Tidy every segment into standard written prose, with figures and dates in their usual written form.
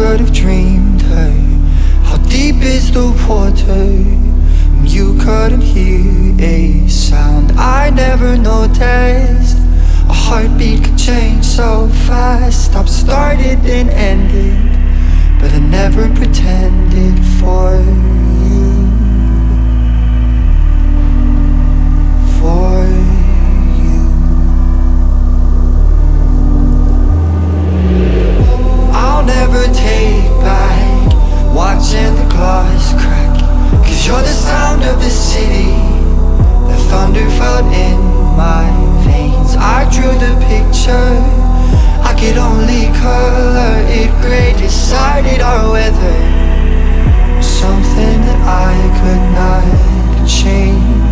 could have dreamed her. How deep is the water? You couldn't hear a sound I never noticed. A heartbeat could change so fast. Stop, started, then ended, but I never pretended for you. For you. I'll never take back watching the glass crack, 'cause you're the sound of the city. The thunder felt in my veins. I drew the picture, I could only color it gray. Decided our weather was something that I could not change.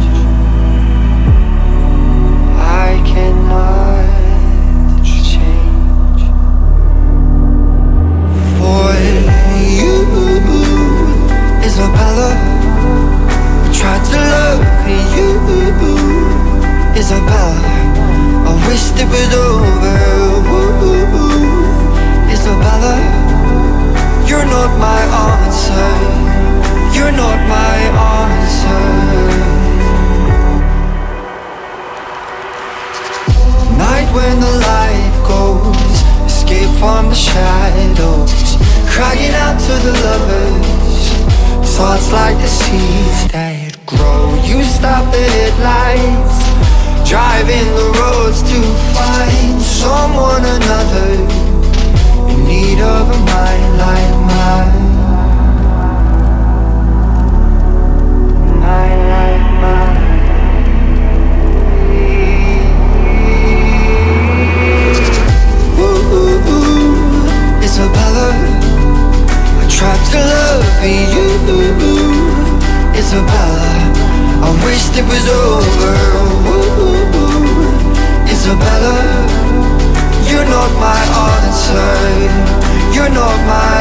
I cannot change. For you, Isabella, I tried to love you, Isabella. I wished it was over. Isabella, you're not my answer. You're not my answer. Night when the light goes, escape from the shadows, crying out to the lovers. Thoughts like the seeds that grow. You stop the headlights, driving the roads to find someone another in need of a mind like mine. Mind like mine. Ooh, Isabella, I tried to love you, Isabella. I wished it was over. Isabella, you're not my answer. You're not my